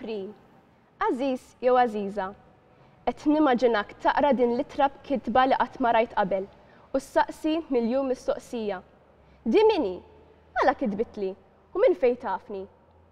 April. Aziz jew Aziza, qed nimmaġinak taqra din l-ittra b'kitba li qatt ma rajt qabel u ssaqsi miljun mistoqsija. Di mini, għala kitbitli u minn fejn tafni?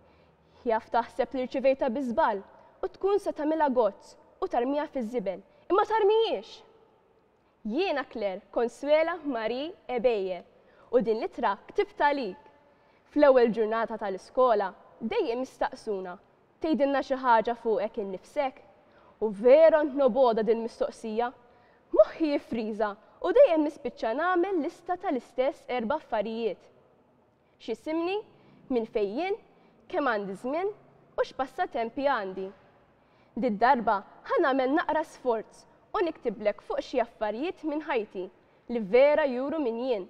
Jaf taħseb li rċivejta bi żball u tkun se tagħmilha gozz u tarmija fiż-żibel, imma tarmijiex. Jiena Claire Consuela Marie Ebejjer u din l-ittra ktibta għalik. Fl-ewwel ġurnata tal-iskola dejjem mistaqsuna tgħidilna xi ħaġa fuqek innifsek u vera noboda din mistoqsija. Moħħi jifriża u dejjem nispiċċa nagħmel lista tal-istess 4 affarijiet. X'isimni, minn fejn jien, kemm għandi żmien u x'passatempi għandi. Did-darba ħanagħmel naqra sforz u niktiblek fuq xi affarijiet minn ħajti li vera juru minn jien.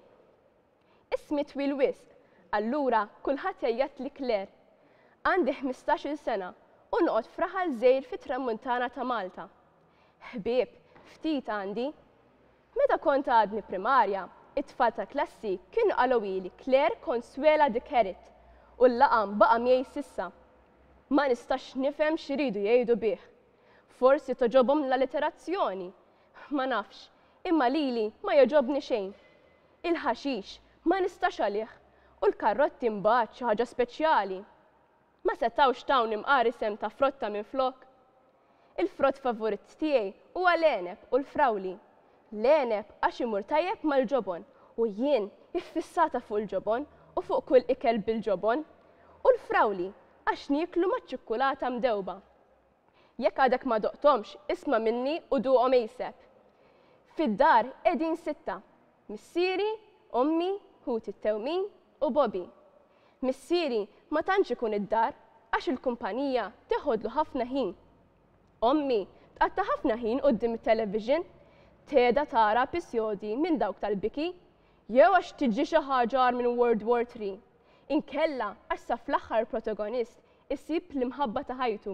Ismi twil wisq, allura kulħadd jgħid li Claire. Għandi 15-il sena u noqgħod fraħal żgħir fit-Tramuntana ta' Malta. Ħbieb ftit għandi. Meta kont għadni primarja, it-tfal ta' klassi kienu qalowili Claire Consuela Dikkerit u l-laqam baqa' miegħi s'issa. Ma nistax nifhem x'iridu jgħidu bih. Forsi toġobhom l-allitterazzjoni. Ma nafx, imma lili ma joġobni xejn. Il-ħaxix ma nistax għalih u l-karrotti mbagħad xi ħaġa speċjali. Ma setawx tawn imqar isem ta' frotta minn flok. Il-frott favorit tiegħi huwa l-għeneb u l-frawli. L-għeneb għax imur tajjeb mal-ġobon u jien iffissata fuq il-ġobon u fuq kull ikel bil-ġobon. U l-frawli għax nieklu maċ-ċikkulata mdewba. Jekk għadek ma doqtomx, isma' minni u duqhom ejseb. Fid-dar qegħdin 6: missieri, ommi, ħut it-tewmin u Bobby. Missieri ma tantx ikun id-dar għax il-kumpanija teħodlu ħafna ħin. Ommi tqatta' ħafna ħin quddiem it-television, teda tara episodi minn dawk tal-biki, jew għax tiġi xi ħaġa minn World War III. Inkella għax sa fl-aħħar protagonist isib l-imħabba ta' ħajtu.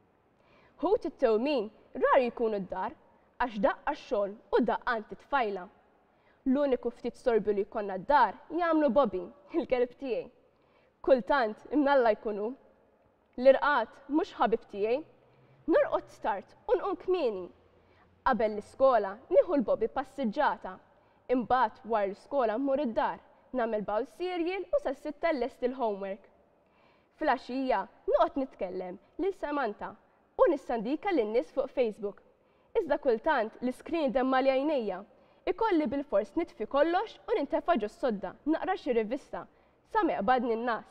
Ħut it-tewmin rar jkunu d-dar għax daqqa x-xogħol u daqqant it-tfajla. L-uniku ftit sorbi li jkollna d-dar jagħmlu Bobby, il-kelb tiegħi. Kultant imnalla jkunu. L-irqat mhux ħabib tiegħi. Norqod start u nqum kmieni. Qabel l-iskola nieħu l-Bobby passiġġata. Imbagħad wara l-iskola mmur id-dar, nagħmel bowl cereal u sas-sitta lest il-homework. Fil-għaxija noqgħod nitkellem lil Samantha u nissandika lin-nies fuq Facebook. Iżda kultant l-iskrin demma li għajnejja. Ikolli bil-fors nitfi kollox u nintefa' ġo s-sodda, naqra xi rivista sa meqbadni n-nas.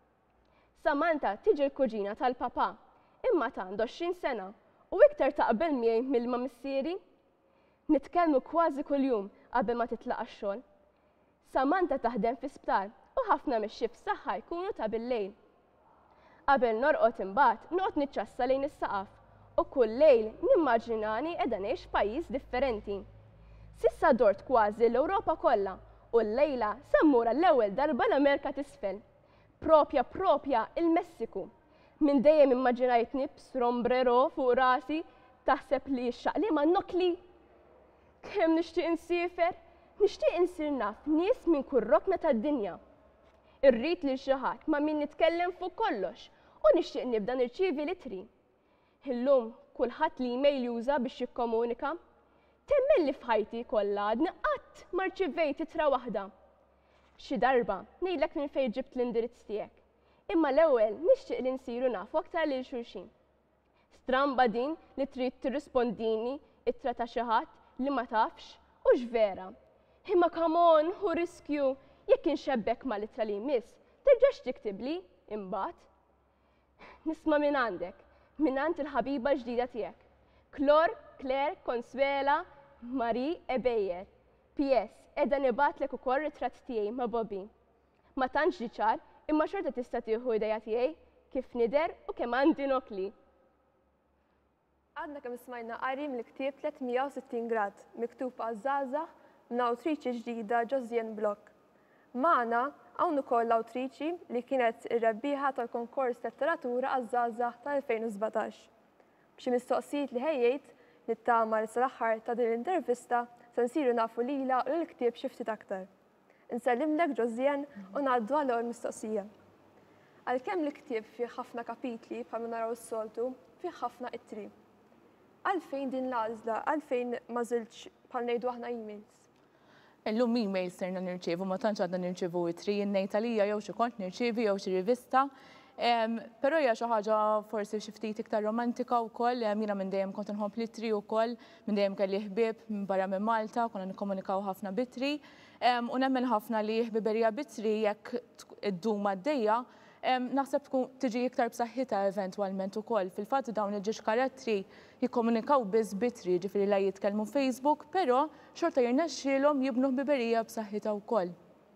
Samantha tiġi l-kuġina tal-papa, imma ta' għandu 20 sena u iktar taqbel miegħi mill-ma missieri. Nitkellmu kważi kuljum qabel ma titlaq għax-xogħol. Samantha taħdem fi sptar u ħafna mix-xifts tagħha jkunu ta' bil-lejl. Qabel norqod imbagħad noqgħod niċċassa lejn is-saqaf u kull lejl nimmaġinani qiegħda ngħix f'pajjiż differenti. Sissa dort kważi l-Ewropa kollha u l-lejla semmura l-ewwel darba l-Amerika t'isfel. Propja il-Messiku. Min dejjem immaġinajtni b'sombrero fuq rasi taħseb li x-xaqli ma' nokli. Kemm nixtieq insifer, nixtieq insir naf nies minn kull rokna tad-dinja. Irrid li xi ħadd ma' min nitkellem fuq kollox u nixtieq nibda nirċievi l-ittri. Illum kulħadd li email juża biex jikkomunika. Temmen li f'ħajti kollha għadni qatt ma rċivejt ittra waħda. Xi darba ngħidlek minn fejn ġibt l-indirizz tiegħek. Imma l-ewwel nixtieq li nsiru nafu aktar lil xulxin. Stramba din li trid tirrispondini ittra ta' xi ħadd li ma tafx u x'vera. Imma come on, hu riskju jekk inxebbek mal-ittra li jmiss, terġax tiktibli imbagħad. Nisma' minn għandek, minn għand il-ħabiba ġdida tiegħek. Claire Consuela Marie Ebejjer. PS, edha nibatlek ukoll ritratt tiegħi ma' Bobby. Ma tantx ġie ċar, imma xorta tista' tieħu idea tiegħi kif nidher u kemm għandi nokli. Għadna kemm smajna qari mill-ktieb 360 grad miktub għall-żgħażagħ minn awtriċi ġdida Josianne Block. Magħna hawn ukoll l-awtriċi li kienet ir-rebbieħa tal-konkors tat-letteratura għaż-żgħażagħ tal-2017. B'xi mistoqsijiet li ħejjejt nittama li sal-aħħar ta' din l-intervista se nsiru nafu lilha u l-ktieb xi ftit aktar. Insellimlek Josianne u ngħaddu għall-ewwel mistoqsija. Għalkemm l-ktieb fih ħafna kapitli bħalma naraw is-soltu, fih ħafna ittri. Għalfejn din l-għażla, għalfejn ma żiltx bħal ngħidu aħna emails? Illum emails serna nirċievu, ma tantx għadna nirċievu ittri, ngħid għalija jew xi kont nirċievi jew xi rivista. Però hija xi ħaġa forsi xi ftit iktar romantika wkoll, jiena minn dejjem kont inħobb l-ittri wkoll, minn dejjem kelli ħbieb minn barra minn Malta, konna nikkomunikaw ħafna b'ittri, u nemmen ħafna li ħbiberija b'ittri jekk iddum għaddejja, naħseb tkun tiġi iktar b'saħħitha eventwalment ukoll. Fil-fatt dawn il-ġiex karattri jikkomunikaw biss b'ittri, ġifieri la jitkellmu Facebook, però xorta jirnexxielhom jibnu ħbiberija b'saħħitha wkoll.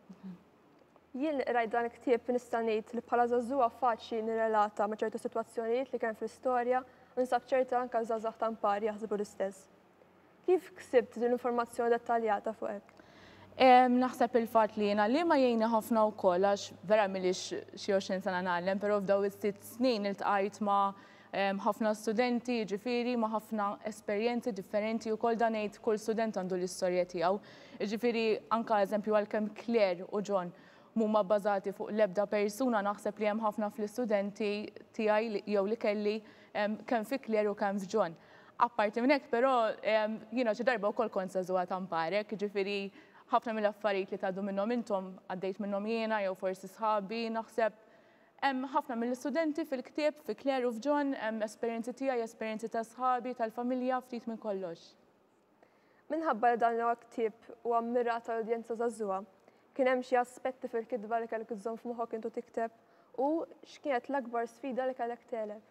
Jien rajt dan il-ktieb nista' ngħid li bħala żagħżugħa faċli nirrelata ma' ċertu sitwazzjonijiet li kien fl-istorja u nsab ċerta anke żgħażagħ ta' mpari jaħsbu l-istess. Kif ksibt din l-informazzjoni dettaljata fuq hekk? Naħseb il-fatt li jiena li ma jgħinni ħafna wkoll għax vera milix xi 20 sena nagħlem, però f'daw is-6 snin iltqajt ma' ħafna studenti, ġifieri ma' ħafna esperjenzi differenti wkoll dan ngħid kull student għandu l-istorja tiegħu. Ġifieri anke eżempju għalkemm Claire u John huma bbażati fuq l-ebda persuna naħseb li hemm ħafna fl-istudenti tiegħi jew li kelli kemm fi Claire u kemm f'John. Apparti minn hekk però jiena xi darba wkoll kont żagħżugħa ta' mparek, ġifieri ħafna mill-affarijiet li tgħaddu minnhom intom għaddejt minnhom jiena jew forsi sħabi, naħseb hemm ħafna mill-istudenti fil-ktieb fi Claire u f'John hemm esperjenzi tiegħi, esperjenzi ta' sħabi, tal-familja, ftit minn kollox. Minħabba li dan huwa ktieb huwa mmirat tal-udjenza żagħżugħa, kien hemm xi aspetti fil-kitba li kellek iżżomm f'moħħok intu tikteb u x'kienet l-akbar sfida li kellek teleb?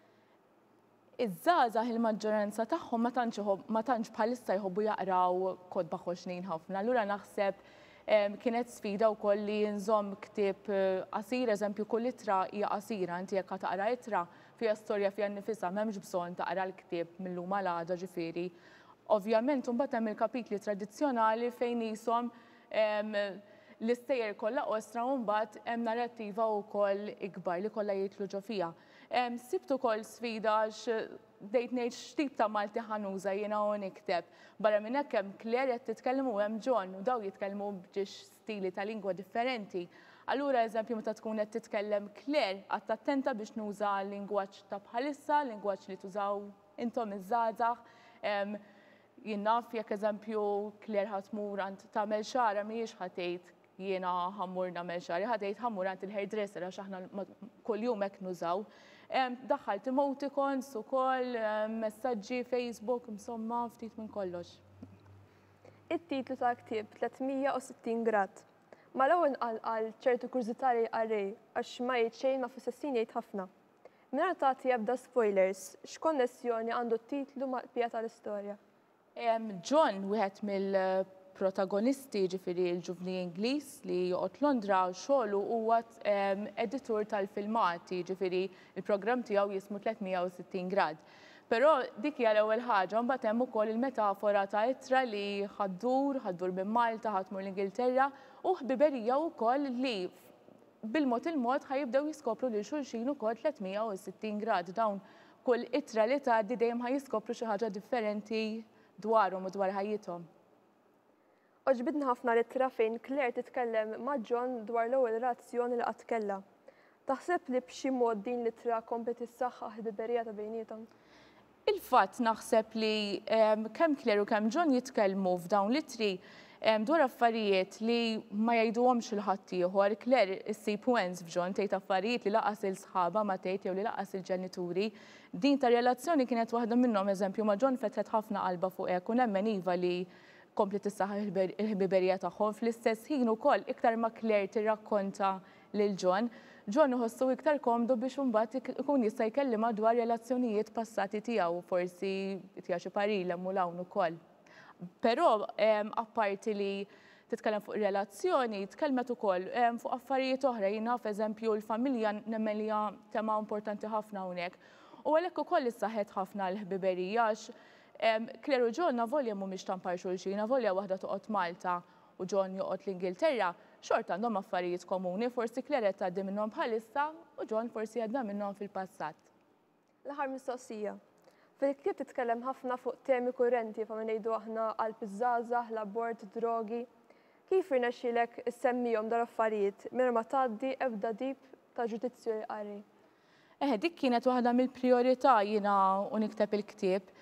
Iż-żgħażagħ il-maġġoranza tagħhom ma tantx bħalissa jħobbu jaqraw kodba ħoxnin ħafna. Allura naħseb kienet sfida wkoll li nżomm ktieb qasir, eżempju kull ittra hija qasira, inti jekk taqra ittra fiha storja fiha nnifisha m'hemmx bżonn taqra l-ktieb mill-lum għal għada ġifieri. Ovvjament imbagħad hemm il-kapitli tradizzjonali fejn ishom l-istejjer kollha ostra u mbagħad hemm narrattiva wkoll ikbar li kollha jitlu ġo fiha. Sibt ukoll sfida għax bdejt ngħid x'tip ta' Malti ħanuża jiena u nikteb. Barra minn hekk hemm Claire qed titkellem u hemm John u daw jitkellmu b'ġiex stili ta' lingwa differenti. Allura eżempju meta tkun qed titkellem Claire qatt attenta biex nuża l-lingwaġġ ta' bħalissa, lingwaġġ li tużaw intom iż-żgħażagħ. Jien naf jekk eżempju Claire ħadd tmur għand tagħmel xara mhijiex ħadd tgħid jiena ħammur nagħmel xari, ħadd tgħid ħammur għand il-hairdresser għax aħna kuljum hekk nużaw. Daħħalt emoticons ukoll, messaġġi Facebook, insomma ftit minn kollox. It-titlu ta' ktieb 360 grad. Ma l-ewwel għal ċertu kurżità li qarrej għax ma jgħid xejn ma fis-sessin jgħid ħafna. Mingħajr tagħti ebda spoilers, x'konnessjoni għandu t-titlu mal-qbija tal-istorja? John wieħed mill-protagonisti ġifieri l-ġuvni Ingliż li joqgħod Londra xogħlu huwa editur tal-filmati, ġifieri il-programm tiegħu jismu 360 grad. Però dik hija l-ewwel ħaġa, mbagħad hemm ukoll il-metafora ta' ittra li ħaddur minn Malta, ħadmur l-Ingilterra u ħbiberija wkoll li bil-mod il-mod ħajibdew jiskopru lil xulxin ukoll 360 grad. Dawn kull ittra li tgħaddi dejjem ħajiskopru xi ħaġa differenti dwarhom u dwar ħajjithom. Oġbidni ħafna l-ittra fejn Claire titkellem ma' John dwar l-ewwel relazzjoni li qatt kellha. Taħseb li b'xi mod din l-ittra kompli tissaħħaħ ħbiberija ta' bejniethom? Il-fatt naħseb li kemm Claire u kemm John jitkellmu f'dawn l-ittri dwar affarijiet li ma jgħiduhomx il ħadd ieħor. Claire issib wens f'John tgħid affarijiet li laqas il-sħaba ma tgħid jew li laqas il-ġenituri. Din ta' relazzjoni kienet waħda minnhom eżempju ma' John fetħet ħafna qalba fuq hekk u nemmen iva li kompli tissaħħaħ il-ħbiberija tagħhom fl-istess ħin ukoll iktar ma' Claire tirrakkonta lil John. John iħossu iktar komdu biex imbagħad ikun jista' jkellimha dwar relazzjonijiet passati tiegħu, forsi tija xi parilem u hawn ukoll. Però apparti li titkellem fuq relazzjoni, tkellmet ukoll fuq affarijiet oħra, jien naf eżempju l-familja nemmen li hija tema importanti ħafna hawnhekk. U għalhekk ukoll issaħħet ħafna l-ħbiberija għax Claire u John navolja mhumiex tampar xulxin, navolja waħda toqgħod Malta u John joqgħod l-Ingilterra, xorta għandhom affarijiet komuni, forsi Claire qed tgħaddi minnhom bħalissa u John forsi għadda minnhom fil-passat. L-aħħar mistoqsija. Fil-ktieb titkellem ħafna fuq temi kurrenti fa' ngħidu aħna qalb iż-żgħażagħ, l-abort, drogi. Kif irnexxielek issemmihom dar affarijiet mingħajr ma tgħaddi ebda dib ta' ġudizzju li qari. Dik kienet waħda mill-priorità jiena u nikteb il-ktieb.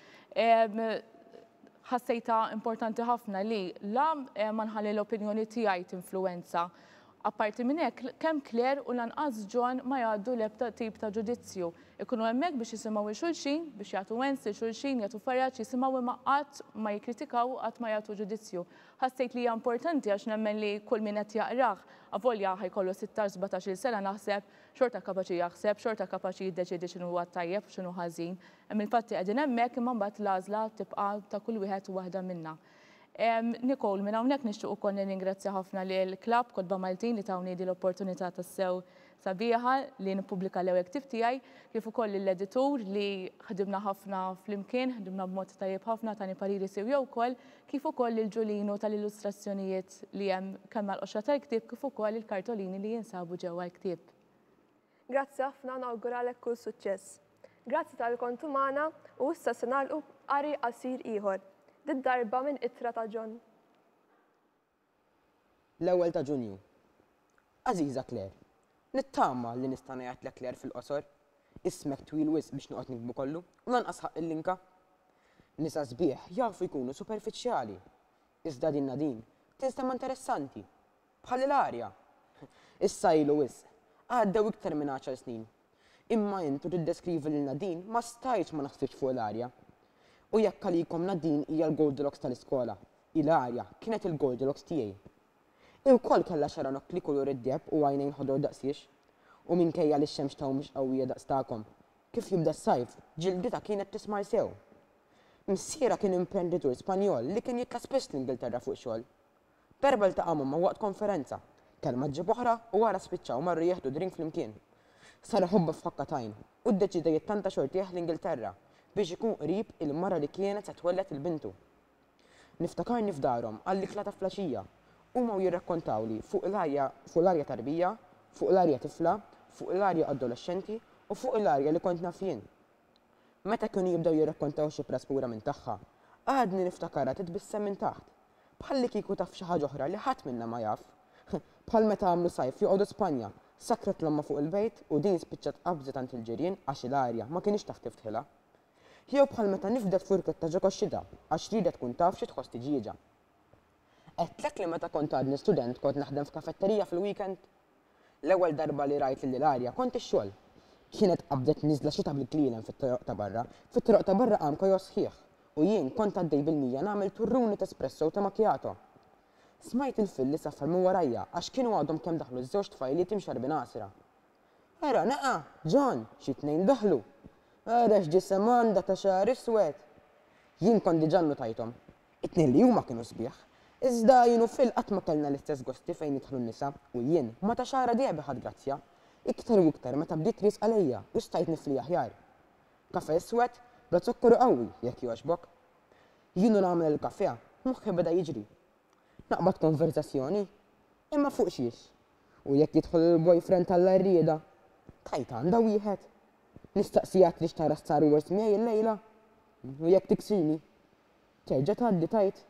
Ħassejta importanti ħafna li la ma nħalli l-opinjoni tiegħi tinfluwenza. Apparti minn hekk, kemm Claire u lanqas John ma jgħaddu l-ebda tip ta' ġudizzju. Ikunu hemmhekk biex jisimgħu xulxin, biex jagħtu wens il xulxin, jagħtu farraġġ, jisimgħu imma qatt ma jikkritikaw, qatt ma jagħtu ġudizzju. Ħassejt li hija importanti għax nemmen li kull min qed jaqrah avolja ħajkollu 16-17 sena naħseb xorta kapaċi jaħseb, xorta kapaċi jiddeċiedi x'inhu huwa tajjeb u x'inhu ħażin. Hemm il-fatti qegħdin hemmhekk imma mbagħad l-għażla tibqa' ta' kull wieħed u waħda minnha. Nicole, minn hawnhekk nixtieq ukoll ningrazzja ħafna lil Klabb Kotba Maltin li tawni di l-opportunità tassew sabiħa li nippubblika l-ewwel ktieb tiegħi, kif ukoll l-editur li ħdimna ħafna flimkien, ħdimna b'mod tajjeb ħafna tani pariri sewja wkoll, kif ukoll il-ġulinu tal-illustrazzjonijiet li hemm kemm mal-qoxra tal-ktieb kif ukoll il-kartolini li jinsabu ġewwa l-ktieb. Grazzi ħafna nawguralek kull suċċess. Grazzi tal-kontu magħna u issa se nagħlqu qari qasir ieħor. Darba minn ittra ta' John. L-ewwel ta' Ġunju. Għażiża Claire, nittama li nista' ngħidlek Claire fil-qosor, ismek twil wisq biex noqgħod nikbu kollu u lanqas ħaq il-linka. Nisa sbieħ jafu jkunu superfiċjali. Iżda din Nadin tinstema interessanti. Bħal l-arja. Issa ilu wisq għaddew iktar minn 10 snin. Imma intu tiddeskrivi lil Nadin ma stajtx ma naħsibx fuq l-arja. U jekk għalikom Nadin hija l-Goldilocks tal-iskola, il-arja kienet il-Goldilocks tiegħi. Il-koll kellha xara nokli kulur id-deb u għajnejn ħodor daqsiex, u minkejja li x-xemx taw mhux qawwija daqs tagħkom. Kif jibda s-sajf, ġildita kienet tismar sew. Missiera kien imprenditur Spanjol li kien jitla spiss l-Ingilterra fuq xogħol. Darba ltaqa' ma' waqt konferenza, kelma ġġib oħra u wara spiċċaw marru jieħdu drink flimkien. Sara ħobba f'ħakkatajn u ddeċida jittanta xortieħ l-Ingilterra biex ikun qrib il-mara li kienet se twellet il-bintu. Niftakarni f'darhom għall-ikla ta' flaxija huma jirrakkontawli fuq l-arja tarbija, fuq l-arja tifla, fuq l-arja adolexxenti u fuq l-arja li kont naf jien. Meta kienu jibdew jirrakkontaw xi praspura minn tagħha, għadni niftakarha titbissem minn taħt. Bħalli kieku taf xi ħaġa oħra li ħadd minnha ma jaf. Bħal meta għamlu sajf joqogħdu Spanja, sakret l-omma fuq il-bejt u din spiċċat qabżet għand il-ġirien għax l-arja ma kienx taf tiftħilha. Jew bħal meta nifdet furketta ġo koxxita għax ridet tkun taf xi tħoss tiġieġa. Qedtlek li meta kont għadni student kont naħdem f'kafetterija fil-weekend. L-ewwel darba li rajt lill-arja kont ix-xogħol. Kienet qabdet niżla xi tabli klielem fit-toroq ta' barra. Fit-toroq ta' barra qam kajos sħiħ u jien kont għaddej bil-mija nagħmel turruni ta' espresso ta' macchiato. Smajt il-fil li saffar minn warajja għax kienu għadhom kemm daħlu ż-żewġ tfajliet imxar binasra. Era naqa' John, xi tnejn daħlu. Ara x'ġisem għandha ta' xahar iswed. Jien kont diġà notajthom. It-tnejn li huma kienu sbieħ. Iżda jienu fil qatt ma kellna l-istess gosti fejn jidħlu n-nisa u jien ma ta' xahra diebi ħadd grazzja. Iktar u iktar meta bdiet tris għalejja u stajt nifli aħjar. Kafe iswed bla zokkoru qawwi jekk jogħġbok. Jienu nagħmel il-kafe, moħħi beda jiġri. Naqbad konverzazzjoni, imma fuq xiex. U jekk jidħol il-boyfriend tal-arrieda, tajt għandha wieħed. Nistaqsijak li xtara Star Wars miegħi l-lejla. U jekk tiksini, terġa' tgħaddi tajt.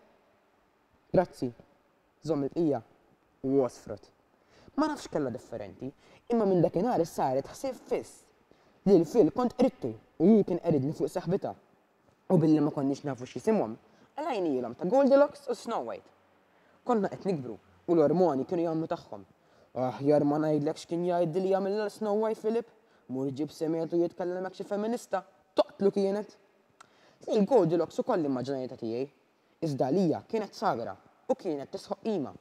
Grazzi, żomm il-qija u wasfrot. Ma nafx kellha differenti, imma minn dakinhar saret ħsieb fiss li l-fil kont qrittu u hu kien qeridni fuq saħbita. U billi ma konniex nafu x'isimhom, għalajnielhom ta' Goldilocks u Snow White. Konna qed nikbru u l-ormoni kienu jagħmlu tagħhom. Aħjar ma ngħidlek x'kien jgħid li jagħmilha Snow White Philip. Mur ġib semietu jitkellemek xi feminista, toqtlu kienet. Il-Goldilocks ukoll l-immaġinajta tiegħi. Iżda lija kienet sagra u kienet tisħoq qima.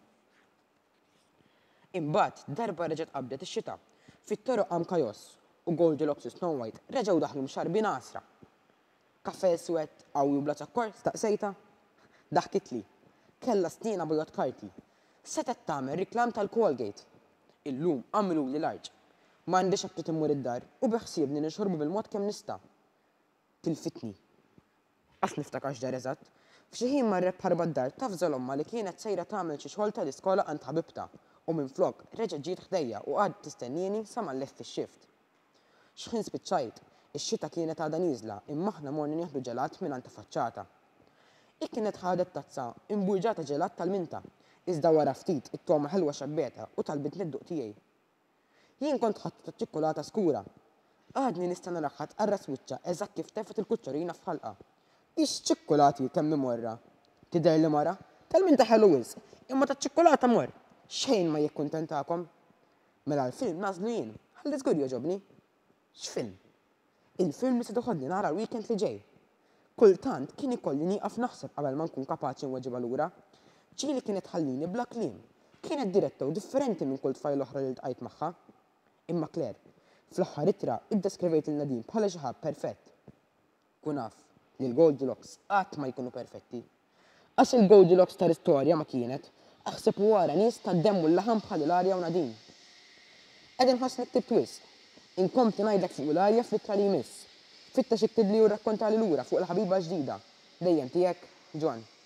Imbagħad darba reġgħet qabdet ix-xita. Fit-toroq qam kajos u Goldilocks u Snow White reġgħu daħlu mxarbin asra. Kafe iswed qawwi bla ċakkor staqsejta. Daħkit li. Kellha sniena bojot karti. Setet tagħmel riklam tal-Colgate. Illum għamlu li l-arġ. M'għandix abtit immur id-dar u biħsiebni nixorbu bil-mod kemm nista'. Tilfitni. Għax niftakarx ġar eżatt. F'xi ħin marret bħarba d-dar taf żolomma li kienet sejra tagħmel xi xogħol tal-iskola għand ħabibta u minflok reġgħet ġiet ħdejja u qgħadet tistennini sa ma left ix-xift. X'ħin spiċċajt, ix-xita kienet għadha nieżla imma aħna morni nieħdu ġelat minn għand faċċata. Kienet ħadet tazza imburġata ġelat tal-minta, iżda wara ftit it-toma ħelwa xabbeta u talbit nidduq tiegħi. Jien kont ħadd ċikkolata skura. Għadni nista' naraħħat qarra swiċċa eżatt kif tefet il-kuċċorina f'ħalqa. Ix ċikkolati kemm imorra. Tidher li mara, tal-min ta' ħelwis, imma ta' ċikkolata mor. Xejn ma jikkuntentakom. Mela l-film nażlu jien, ħalli żgur joġobni. X'film? Il-film li se toħodni nara l-weekend li ġej. Kultant kien ikolli nieqaf naħseb qabel ma nkun kapaċi nweġiba lura. Ġieli kienet ħallini bla kliem. Kienet diretta u differenti minn kull tfajl oħra li ltqajt magħha. Imma Claire, fl-aħħar ittra iddeskrivejt il-Nadim bħala xi ħadd perfett. Kun naf li l-Goldilocks qatt ma jkunu perfetti. Għax il-Goldilocks tal-istorja ma kienet, aħseb wara nies tad-demm u l-laħam bħal Ilarja u Nadim. Qegħdin ħoss niktib twist. Inkompli ngħidlek fuq Ilarja fl-ittra li jmiss. Fitta xi ktib li u rrakkontali lura fuq il-ħabiba ġdida. Dejjem tiegħek, Ġwan.